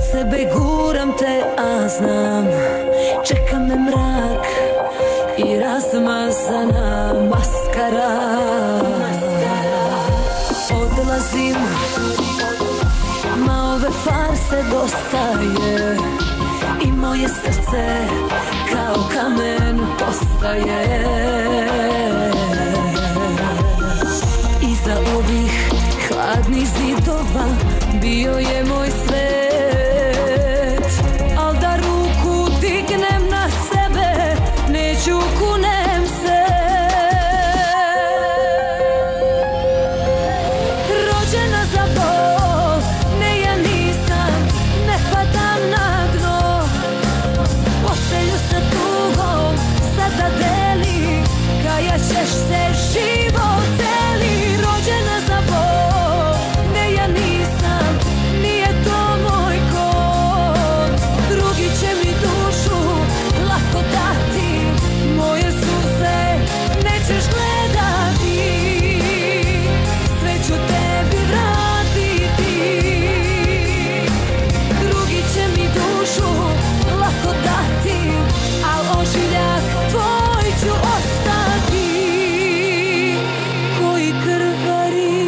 sebe guram te, a znam čeka me mrak i razmazana maskara. Odlazim, ma ove farse dosta je i moje srce kao kamen postaje. Iza ovih hladnih zidova bio je moj svet, al da ruku dignem na sebe neću, kunem se. Rođena za bol, ne ja nisam, ne padam na dno. Postelju sa tugom sada deli, kajaćeš se život celi. Rođena za bol, ne ja nisam, nije to moj kod. Drugi će mi dušu lako dati, moje suze nećeš gledati. Sve ću tebi vratiti, drugi će mi dušu lako dati, al ožiljak tvoj ću ostati koji krvari.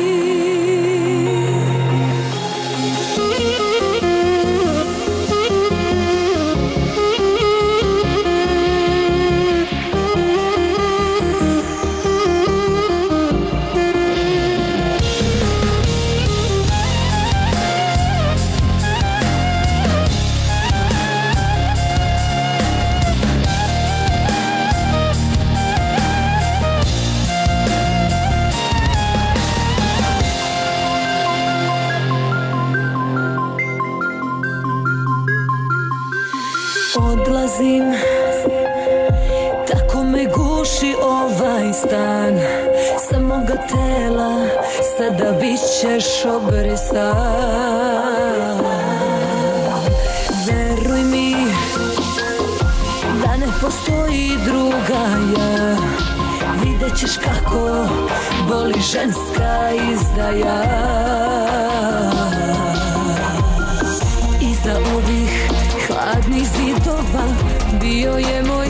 Odlazim, tako me guši ovaj stan. Sa moga tela sada bit ćeš obrisan. Veruj mi da ne postoji druga ja. Vidjet ćeš kako boli ženska izdaja. Iza ovih hladnih zidova bio je moj